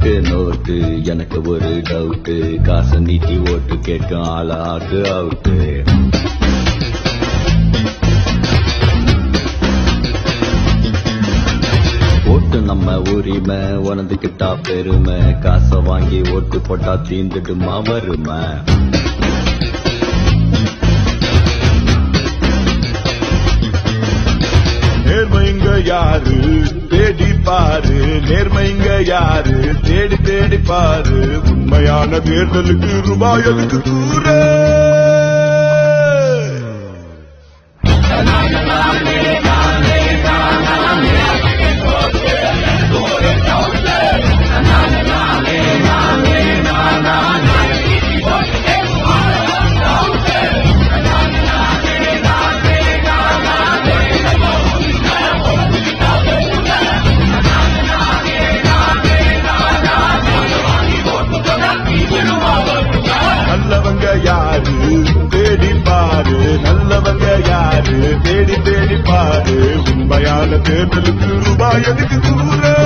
note note எனக்கு ஒரு doubt காசு நீட்டி ஓட்டு கேட்கும் ஆளாக்கு அவுட்டு ஓட்டு நம்ம உரிமை உனதுக்கிட்டா பெருமை காசை வாங்கி ஓட்டு போட்டா தீந்துடுமா வருமை நேர்மைங்க யாரு தேடி பாரு நேர்மைங்க யாரு தேடி தேடி பாரு உண்மையான தேர்தலுக்கு ரூபாய் எதுக்கு கூற நல்லவங்க யாரு தேடி பாரு நல்லவங்க யாரு தேடி தேடி பாரு உண்மையான தேர்தலுக்கு ரூபாய் எதுக்கு கூற